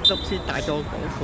足先帶咗我講課。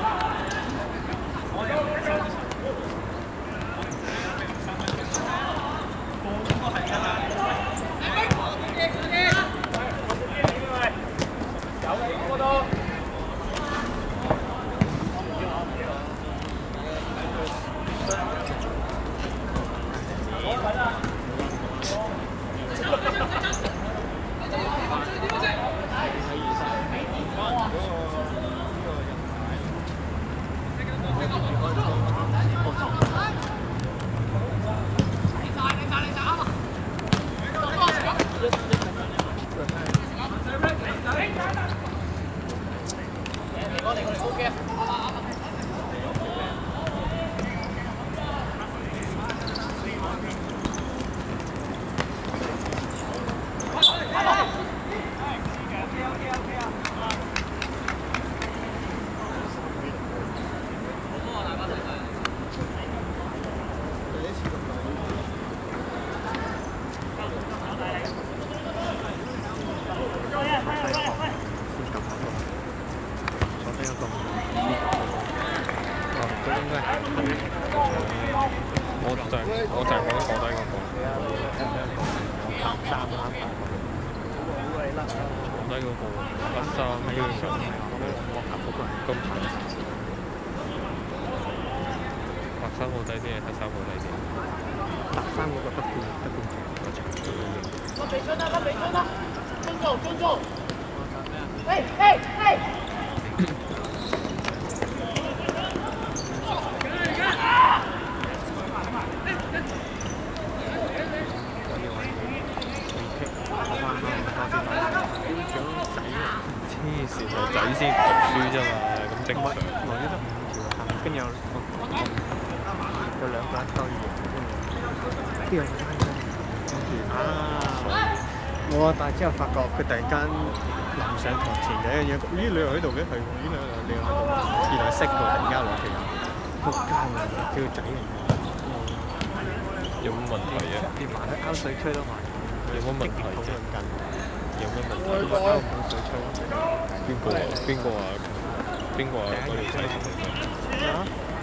但係之後發覺佢突然間臨上堂前有一樣嘢，咦你又喺度嘅？係喎，咦你又喺度？原來識㗎，突然間兩條友，仆街啊！叫仔嚟嘅。 有冇問題啊？ 跌埋去勾水吹都埋。 有冇問題啫？有咩問題？ 勾冇水吹。 邊個啊？邊個啊？邊個啊？嗰條仔啊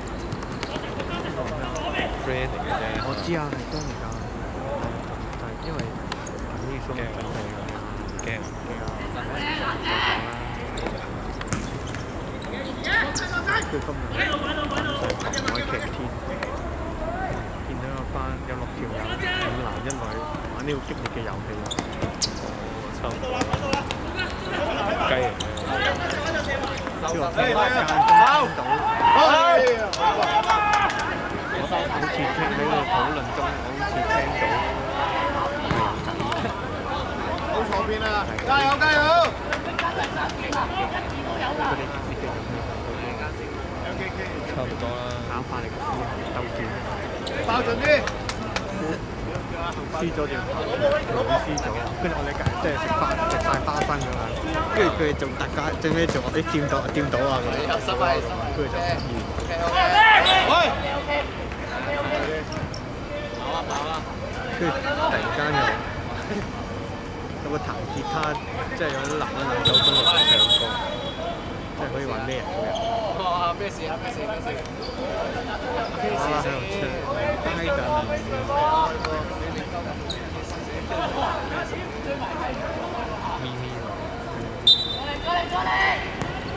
？friend 嚟嘅啫。 我知啊，係真嚟㗎。但係因為。驚啊！ 驚啊！ 佢今日海劇天，見到有班有6條友，5男1女玩呢個激烈嘅遊戲。 差唔多。雞嚟嘅。 之後聽間中聽到，好似聽喺個討論中，好似聽到。左邊啊！加油加油！ 差唔多啦。 打翻嚟個師兄兜轉，爆盡啲。輸咗條頭，輸咗。跟住我哋即係食晒花生㗎嘛。跟住佢哋仲大家最尾仲話啲掂到啊咁樣。跟住就完。喂！跑啊！跟住突然間又。有個彈吉他，即係有啲男人兩手中落嚟唱歌，即係可以話咩人都有。哇！咩事啊？咩事？喺度唱，嗨緊。咪咪喎。過嚟！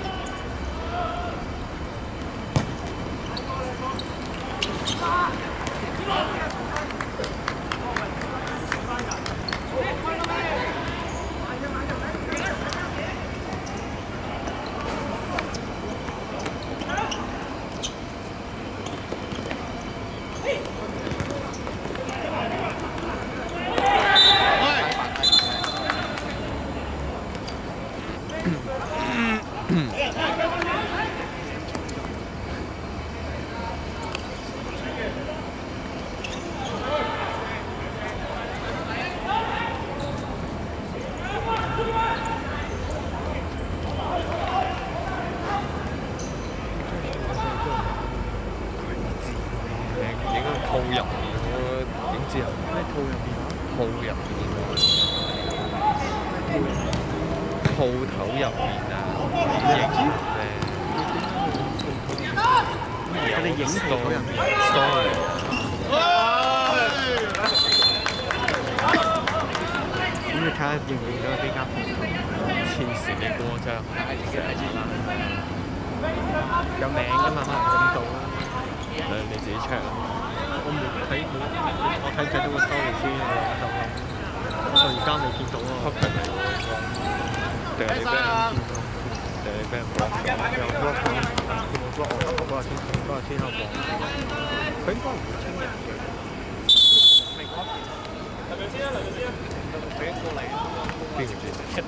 套入面喎，點知啊？咩套入面啊？套入面喎，鋪頭入面啊，演繹影戲嗰人。咁你睇下認唔認到邊間鋪頭？ 黐線嘅歌真係有名㗎嘛，可能揾到。 你自己 check 啊！ 我睇到個 story 先，我而家未見到啊。 黑人嚟喎，定係你俾人block 咗？ 有 block 咗，佢冇 block 我，我嗰日先有講。佢應該唔會清人嘅。俾過嚟， 邊個知？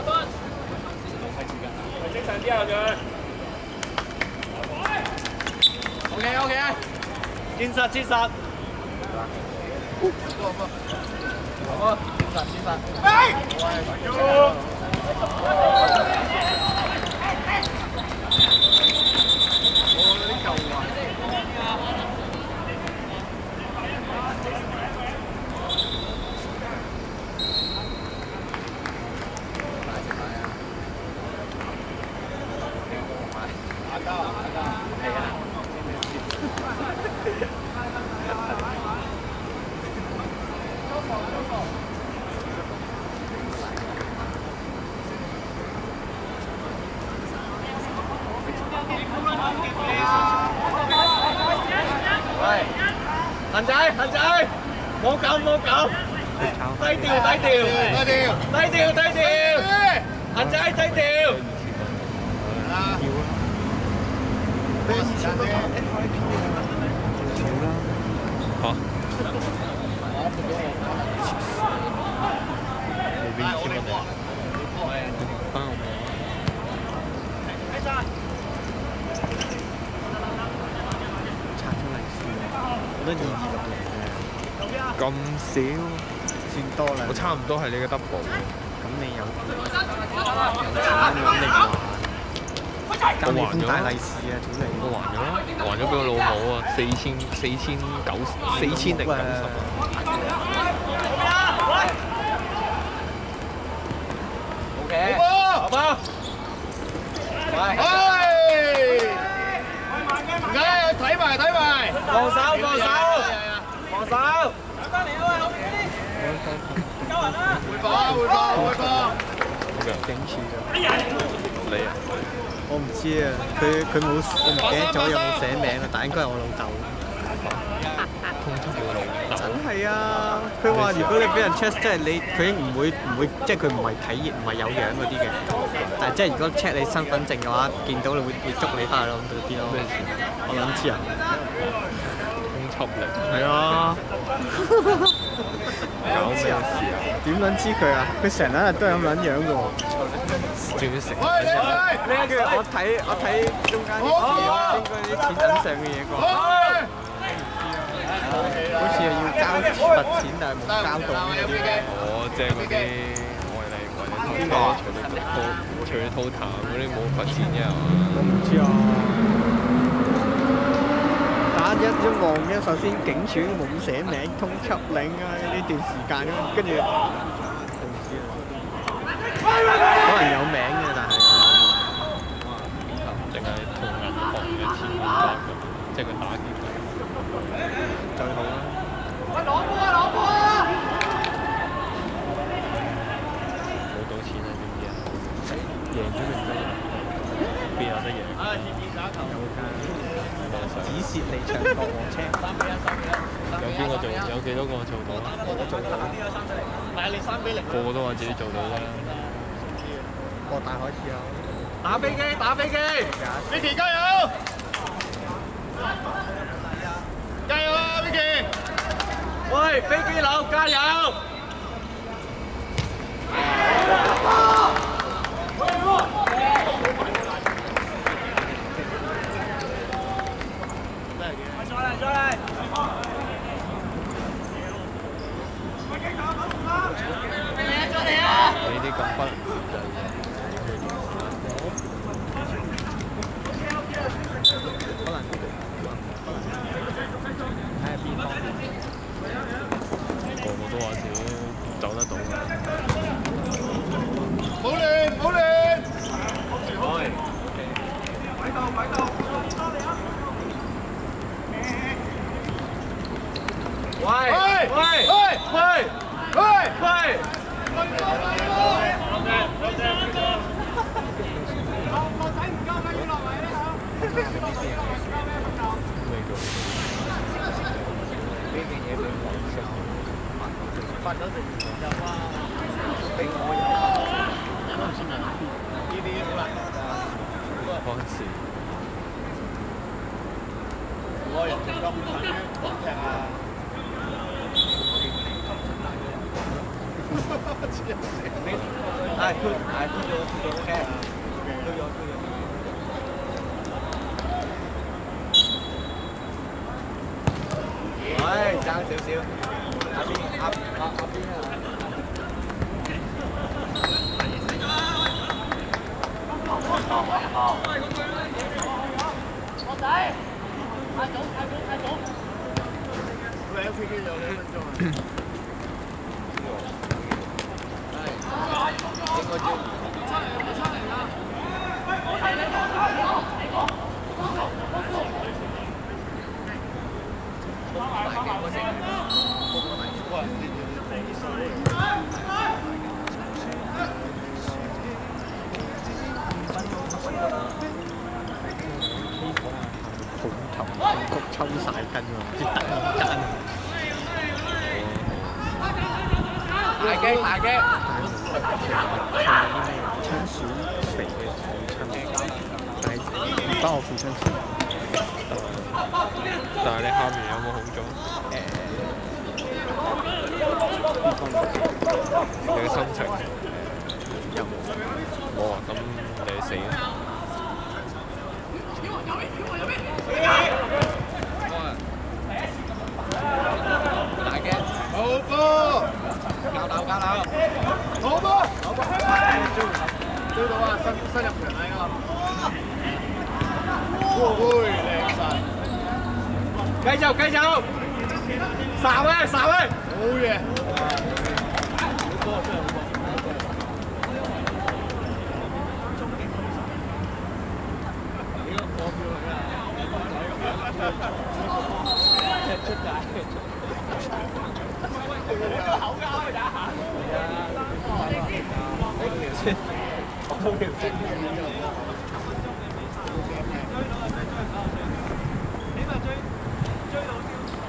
精神啲啊佢。OK， 堅實。好啊，堅實。恒仔，冇咁，低調，恒仔低調。 嚇？ 你邊簽乜嘢？翻我拆出嚟先，我覺得意義唔大嘅。 咁少？ 算多啦。 我差唔多係你嘅 double。 咁你有錢你唔還？交你封大利是啊！屌你！ 我還咗俾我老母啊，4090定90啊！ 好波！喂！唔緊要，睇埋！防守！翻嚟啊喂，後邊嗰啲！交人啦！回放！ 警署啊！ 你啊？ 我唔知啊，佢冇，我唔記得咗有冇寫名啊，但應該係我老豆。 通緝你個老豆？ 真係啊！佢話如果你俾人 check， 即係佢唔會，即係佢唔係睇唔係有樣嗰啲嘅。但係即係如果 check 你身份證嘅話，見到你會捉你翻去咯，咁嗰啲咯。 咩事？ 我諗知啊。 通緝令？ 係啊。 搞咩事啊？ 點撚知佢啊？佢成日都係咁撚樣嘅喎。 仲要食？ 咩叫我睇中間啲片，應該啲錢銀上嘅嘢啩？好似係要交罰錢，但係冇交到嗰啲咧。 哦，即係嗰啲為你隨地吐痰嗰啲冇罰錢嘅係嘛？ 我唔知啊。打一望咧，首先警署冇寫名，通緝令啊呢段時間咁，跟住唔知啊。可能有名嘅，但係定係同銀行嘅錢掛鈎，即係佢打劫最好啦。 喂，攞波啊！ 冇賭錢啊？知唔知啊？贏咗咪唔得咯？邊有得贏？ 有㗎。只蝕離場過河車。 有邊個做？有幾多個做到啊？ 我做到。 唔係你3-0。 個個都話自己做到㗎啦。 過大海試下。 打飛機 ！Vicky 加油！加油啊 Vicky！喂，飛機佬加油！再嚟！ 你啲咁不可能睇下邊方面。 個個都話自己走得到㗎。 冇亂！擺到！ 喂！ 發咗成就話俾我有嗰陣時咪呢啲好難講㗎。 嗰陣時我人哋咁近踢啊！係推咗 OK 啊！推咗。唉，爭少少。阿邊啊！我仔，太早！你喺飛機有2分鐘啊？應該要。出嚟啦！頭抽晒筋喎，唔知得唔得？大嘅！親屬肥嘅父親，但係唔關我父親事。 但係你下面有冇好咗？你嘅心情有冇？ 冇啊，咁你死啦！ 大嘅，好波，交流，好波，追到啊，新入場啦呢個，靚晒，繼續，殺位，好嘢，好波真係好波。出界，口交㗎咋？係啊，我條先，起碼追到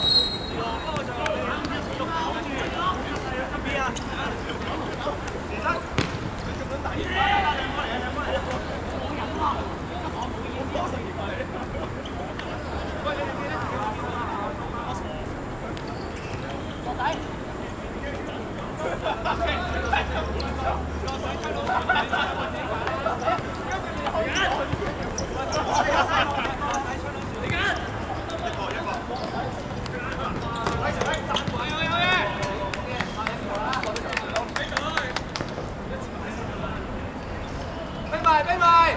飛埋！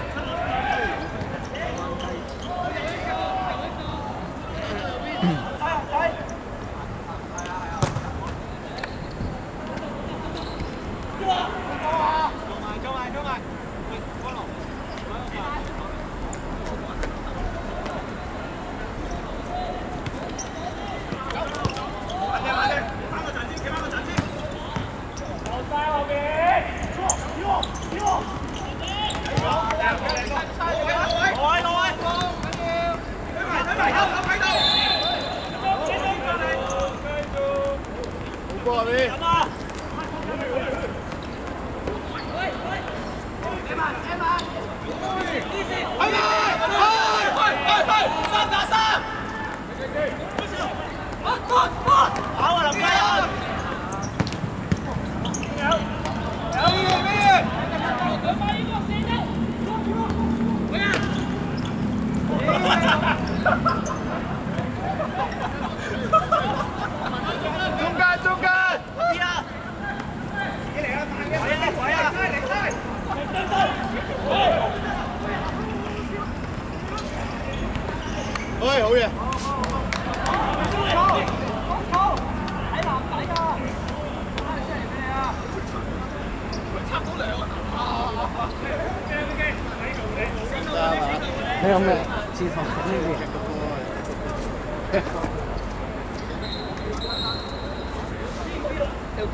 喂，好嘢！ 你有咩自創呢邊？ 有幾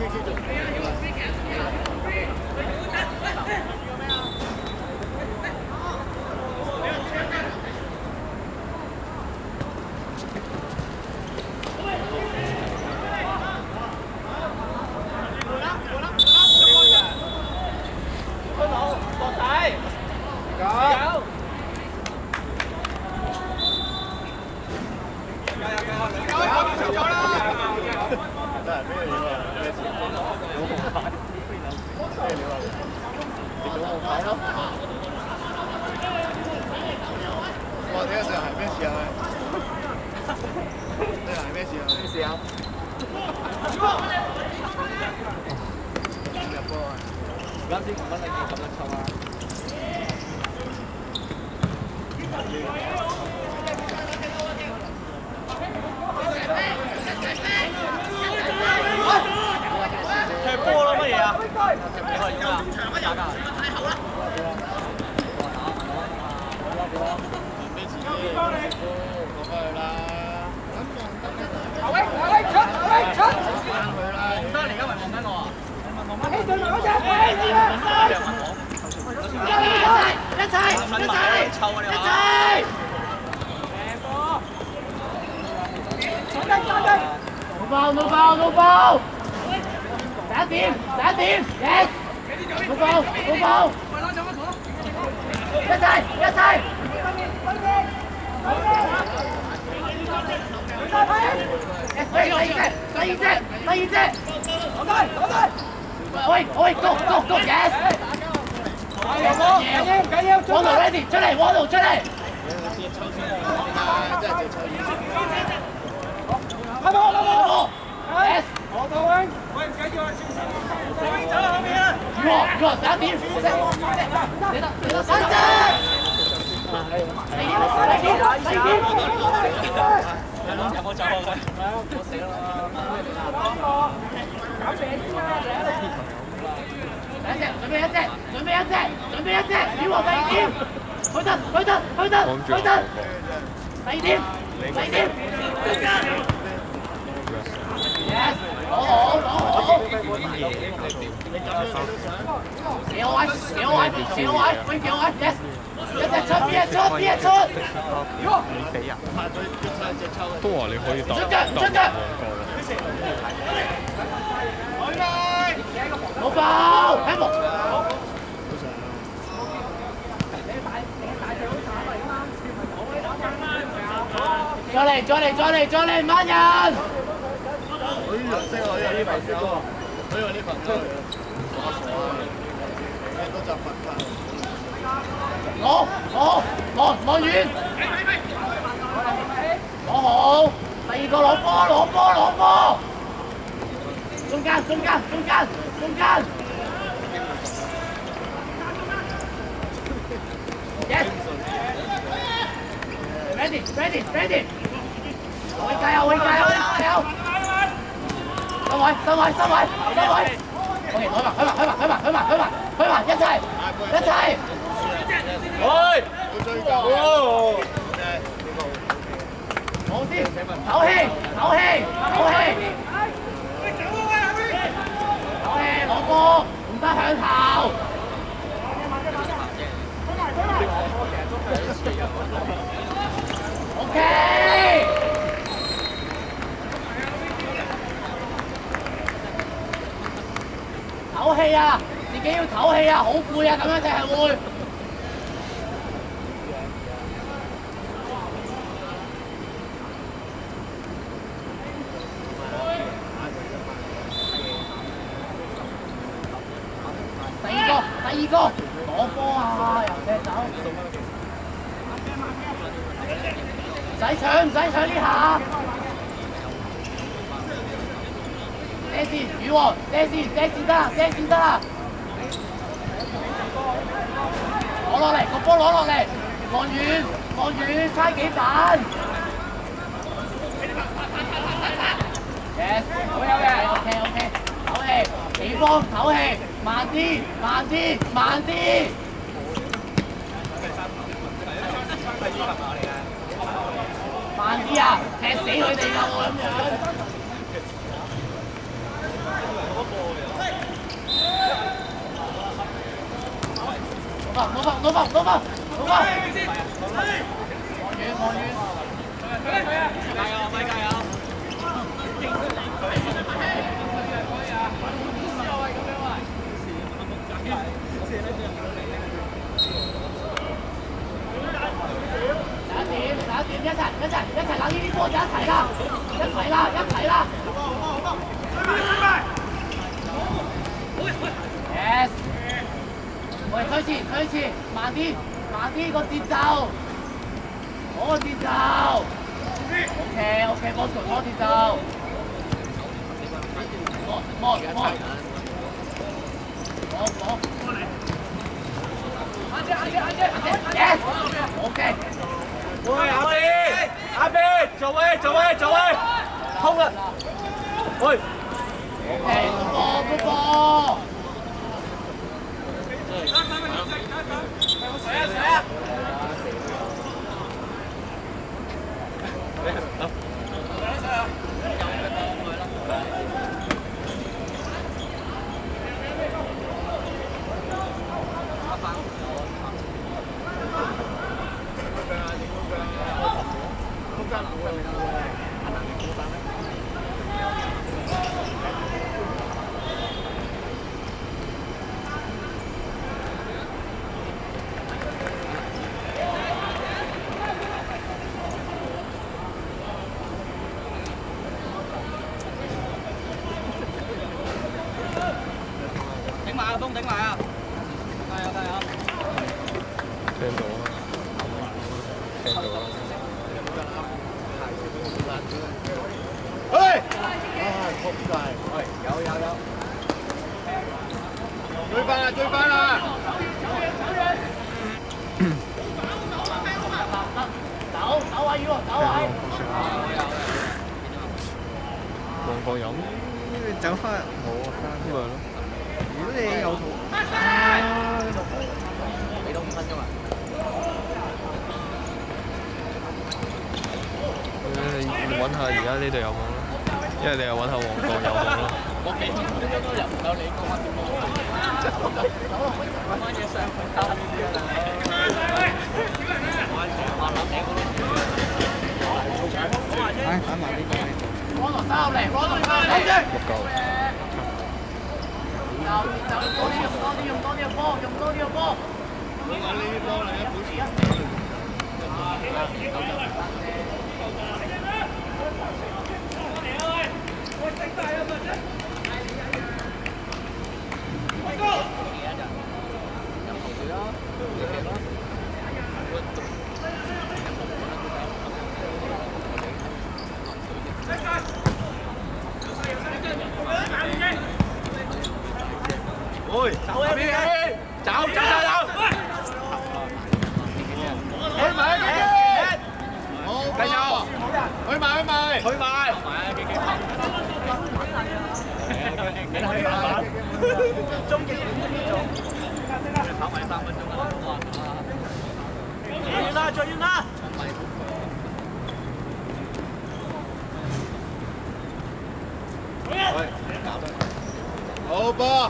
都話你可以打冇爆，睇冇。再嚟，慢人！攞遠，攞好，第二個攞波，中間，yes， ready， 我加油，收位，OK， 去埋，一齊，好先，唞氣，攞波，唔得向頭。OK。唞氣啊！自己要唞氣啊！好攰啊！咁樣就係會。第二個攞波啊！又踢走。唔使搶呢下。射線，雨王，射線得啦。攞落嚟，個波攞落嚟，望遠，差幾板。Yes， 好有嘅。OK， 唞氣，地方唞氣，慢啲。慢啲啊！踢死佢哋㗎喎咁樣。 一齊冷呢啲波就一齊啦，一齊啦！ Yes， 喂，推前，慢啲個節奏，嗰個節奏。OK， 波球節奏。摸。Yes， OK。 喂，阿 B， 做位，空啦！喂 ，OK， 個波。 頂埋啊！加油！ 聽到啊！ 喂！ 撲街！喂，有！追翻啦！ 走位，走位！ 旺角飲， 走翻冇啊， 咁咪咯。 如果你有圖， 俾到5分鐘啊！ 你揾下而家呢度有冇咯？因為你又揾下旺角有冇咯。 我幾分鐘都入唔到你嗰個節目。揾翻嘢上去兜呢啲啊！ 打埋呢個。 攞落手嚟，睇住。 唔夠。 用多啲個波。 呢啲波嚟啊！保持。喂，走啊！走！去埋！好，加油！去埋！終極呢種，跑埋3分鐘啦！最遠啦！好波！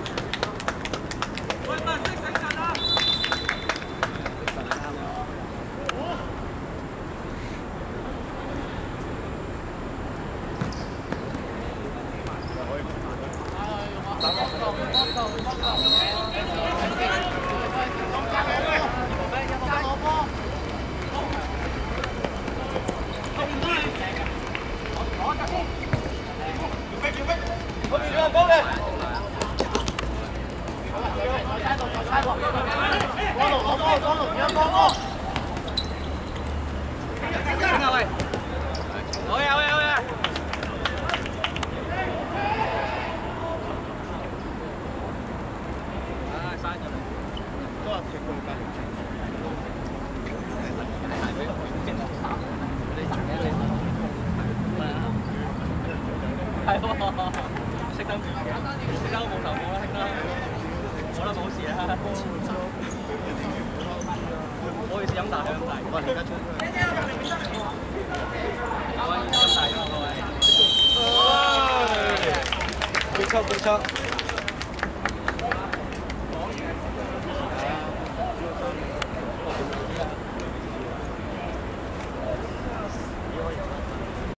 係喎，識得冇頭冇啦，好啦，冇事啦。唔好意思，飲大。我而家沖。飲大咗各位。結束。